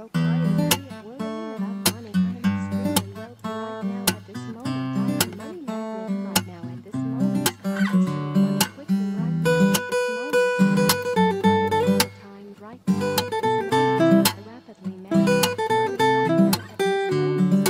broke. I am free of worrying about money. I am extremely wealthy right now at this moment. I am a money magnet right now at this moment. I can spend money quickly right now at this moment. I am spending money times right now at this moment. I rapidly manifest money right now at this moment.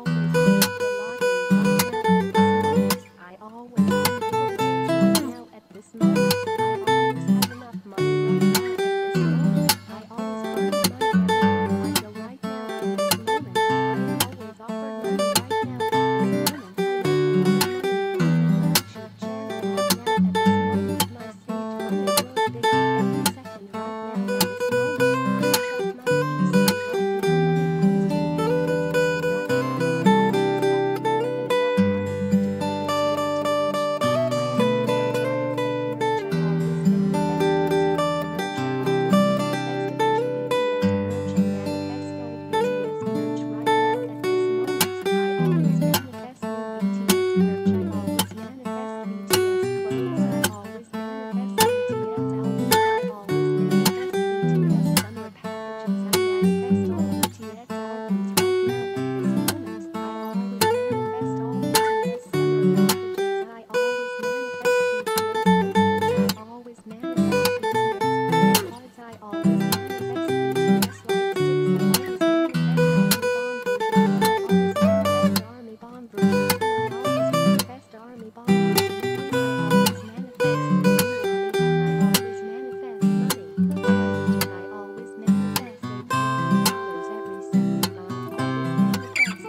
I always win the lottery right now at this moment. I always win the lottery right now at this moment. I always have enough money right now at this moment. I always find money everywhere I go right now at this moment. I am always offered money right now at this moment. I make a lot of money from my YouTube channel right now at this moment. My saved money grows bigger every second right now at this moment. I attract money easily right now. Money comes to me effortlessly right now. I always have more than enough money to buy BTS merch. I am the real buyer fake merch. I always manifest BTS merch. I always manifest official BTS merch. I manifest old BTS merch right now at this moment. I always manifest new BTS merch. I always manifest BTS clothes. I always manifest BTS albums. I always manifest BTS summer packages. I manifest all BTS albums right now at this moment. I always manifest all BTS summer packages. I always manifest BTS posters. I always manifest BTS cards. I always manifest BTS light sticks. I always manifest army bomb version 2. I always manifest army bomb version 2. I always manifest army bomb version 3. I always manifest new army bomb. I always manifest money. I always manifest $8 every second. I always manifest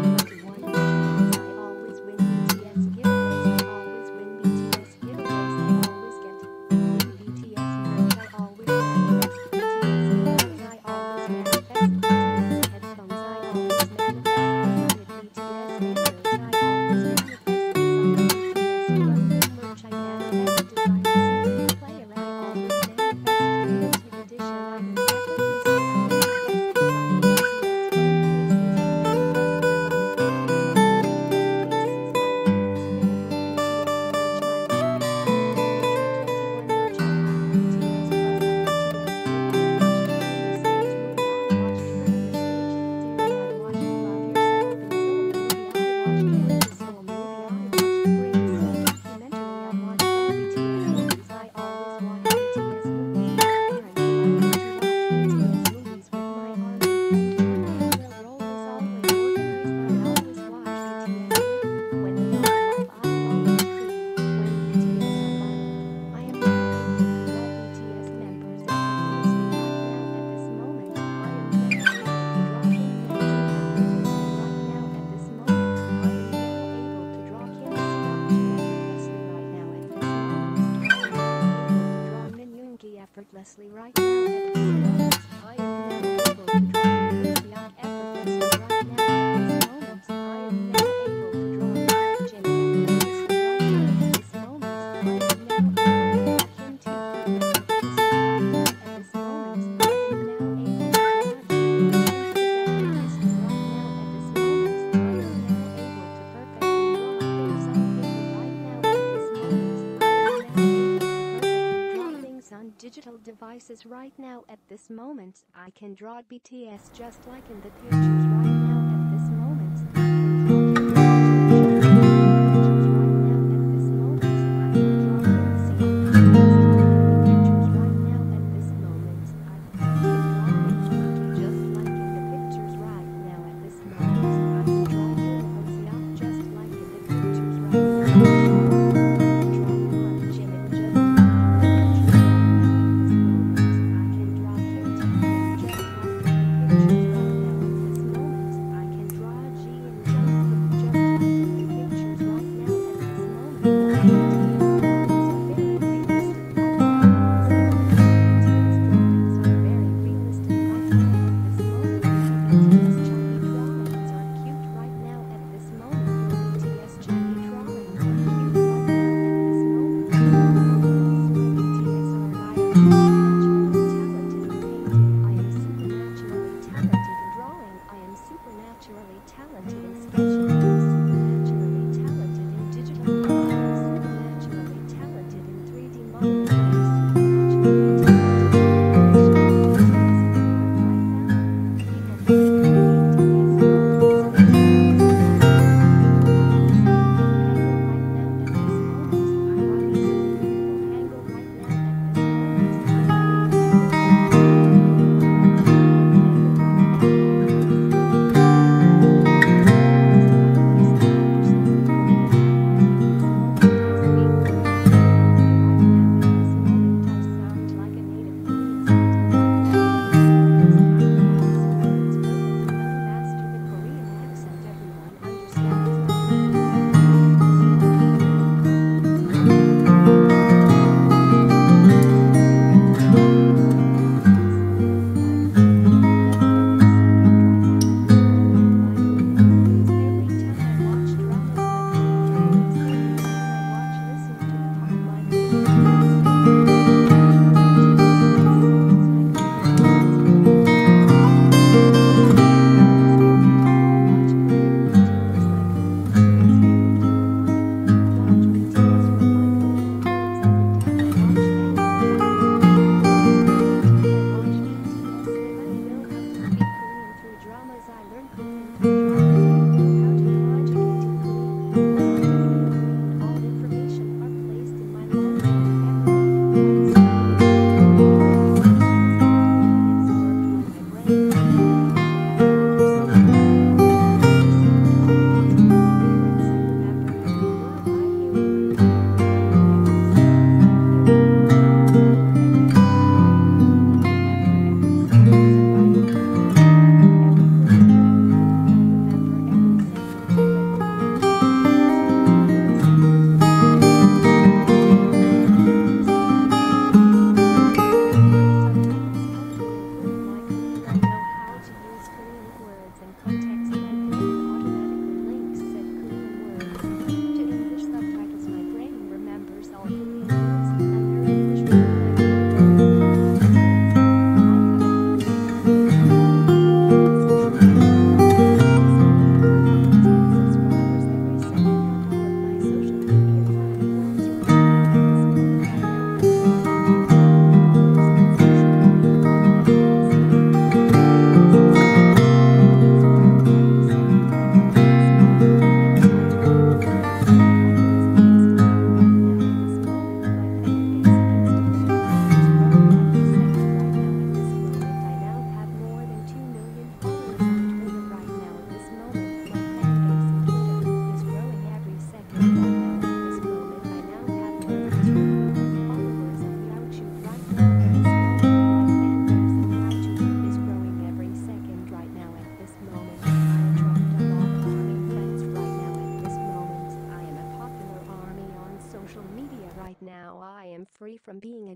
21 million. I always win BTS giveaways. I always win BTS giveaways. I always get free BTS merch. I always manifest BTS clothes. I always manifest BTS headphones. I always manifest designer BTS makers. I always manifest designer BTS clothing merch. I manifest designer CD player. I always manifest limited edition items effortlessly. I manifest designer BTS phone cases. I manifest designer TikTok video cases. My room is filled with BTS merch. My room is filled with BT21 merch. I have BTS plus a BTS movie I watched during the stage movie I watched during the stage series I watched Love Yourself and Soul movie I watched Bring the Soul movie I watched Bring the Soul documentary I watched all BTS movies. I always watch BTS movies with parents who like me to watch BTS movies with my army. And my camera roll is always organized. I always watch BTS when they are live. I am always free when BTS are live. I am now able to draw BTS members effortlessly right now at this moment. I am now able to draw Kim effortlessly right now at this moment. I am now able to draw Kim effortlessly right now at this moment. I am now able to draw Min Yoongi effortlessly right now at this moment. I am now able to draw Lee Seok effortlessly right now at this moment. I am now able to draw Park Jin effortlessly right now at this moment. I am now able to draw Kim Tae effortlessly right now at this moment. I am now able to draw Jin effortlessly right now at this moment. I am now able to perfectly draw things on paper right now at this moment. I am now able to perfectly draw things on digital devices right now at this moment. I can draw BTS just like in the pictures right now at this moment. I can draw Kim Tae just like in the pictures right now at this moment. I can draw Lee Seok just like in the pictures right now at this moment. I can draw Min Yoongi just like in the pictures right now at this moment. I can draw Yoon Ho Seok just like in the pictures right now at this moment. I can draw Park Jimin just like in the pictures right now at this moment. I can draw Kim Tae just like in the pictures right now at this moment.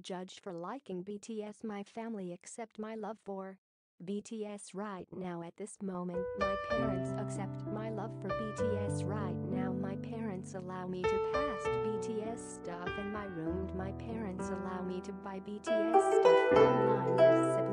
judged for liking BTS. My family accept my love for BTS right now. At this moment, my parents accept my love for BTS right now. My parents allow me to pass BTS stuff in my room. My parents allow me to buy BTS stuff online. This